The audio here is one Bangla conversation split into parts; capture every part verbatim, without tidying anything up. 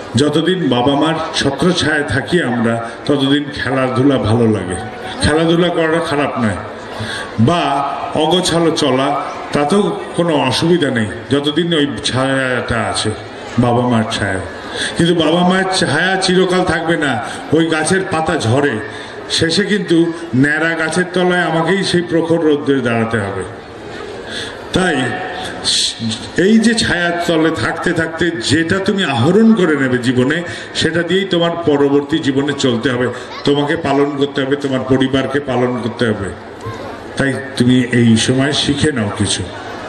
যতদিন বাবা মার ছত্রছায়ায় থাকি আমরা ততদিন খেলাধুলা ভালো লাগে, খেলাধুলা করাটা খারাপ নয়, বা অগোছালো চলা তাতেও কোনো অসুবিধা নেই যতদিন ওই ছায়াটা আছে, বাবা মার ছায়া। কিন্তু বাবা মায়ের ছায়া চিরকাল থাকবে না, ওই গাছের পাতা ঝরে, শেষে কিন্তু ন্যাড়া গাছের তলায় আমাকেই সেই প্রখর রৌদ্রে দাঁড়াতে হবে। তাই এই যে ছায়ার তলে থাকতে থাকতে যেটা তুমি আহরণ করে নেবে জীবনে, সেটা দিয়েই তোমার পরবর্তী জীবনে চলতে হবে, তোমাকে পালন করতে হবে, তোমার পরিবারকে পালন করতে হবে। তাই তুমি এই সময় শিখে নাও কিছু,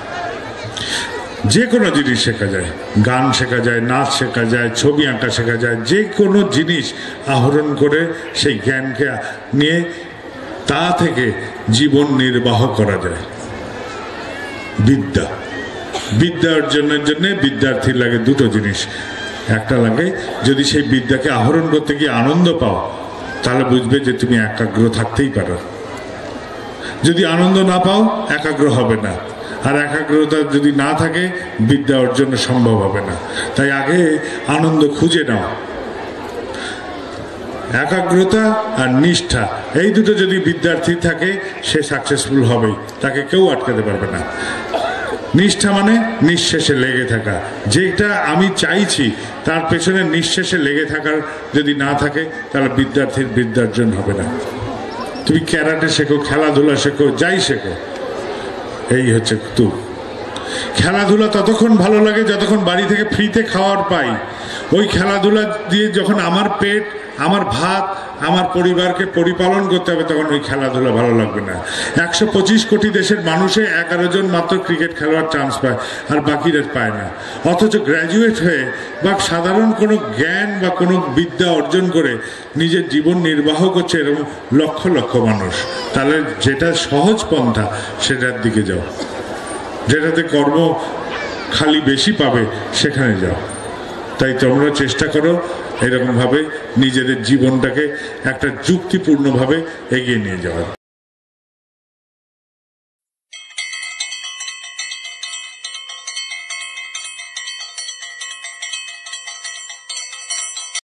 যে কোনো জিনিস শেখা যায়, গান শেখা যায়, নাচ শেখা যায়, ছবি আঁকা শেখা যায়, যে কোনো জিনিস আহরণ করে সেই জ্ঞানকে নিয়ে তা থেকে জীবন নির্বাহ করা যায়। বিদ্যা বিদ্যা অর্জনের জন্য বিদ্যার্থীর লাগে দুটো জিনিস। একটা লাগে যদি সেই বিদ্যাকে আহরণ করতে গিয়ে আনন্দ পাও, তাহলে বুঝবে যে তুমি একাগ্র থাকতেই পারো। যদি আনন্দ না পাও, একাগ্র হবে না, আর একাগ্রতা যদি না থাকে বিদ্যা অর্জন সম্ভব হবে না। তাই আগে আনন্দ খুঁজে নাও। একাগ্রতা আর নিষ্ঠা, এই দুটো যদি বিদ্যার্থী থাকে সে সাকসেসফুল হবেই, তাকে কেউ আটকাতে পারবে না। নিষ্ঠা মানে নিঃশেষে লেগে থাকা, যেটা আমি চাইছি তার পেছনে নিঃশেষে লেগে থাকার যদি না থাকে তাহলে বিদ্যার্থীর বিদ্যার্জন হবে না। তুমি ক্যারাটে শেখো, খেলাধুলা শেখো, যাই শেখো, এই হচ্ছে তু। খেলাধুলা ততক্ষণ ভালো লাগে যতক্ষণ বাড়ি থেকে ফ্রিতে খাওয়ার পাই। ওই খেলাধুলা দিয়ে যখন আমার পেট, আমার ভাত, আমার পরিবারকে পরিপালন করতে হবে, তখন ওই খেলাধুলা ভালো লাগবে না। একশো পঁচিশ কোটি দেশের মানুষে এগারো জন মাত্র ক্রিকেট খেলোয়াড় চান্স পায়, আর বাকিরা পায় না। অথচ গ্র্যাজুয়েট হয়ে বা সাধারণ কোনো জ্ঞান বা কোনো বিদ্যা অর্জন করে নিজের জীবন নির্বাহ করছে এরকম লক্ষ লক্ষ মানুষ। তাহলে যেটা সহজ পন্থা সেটার দিকে যাও, যেটাতে কর্ম খালি বেশি পাবে সেখানে যাও। তাই তোমরা চেষ্টা করো এরকমভাবে নিজেদের জীবনটাকে একটা যুক্তিপূর্ণভাবে এগিয়ে নিয়ে যাওয়ার।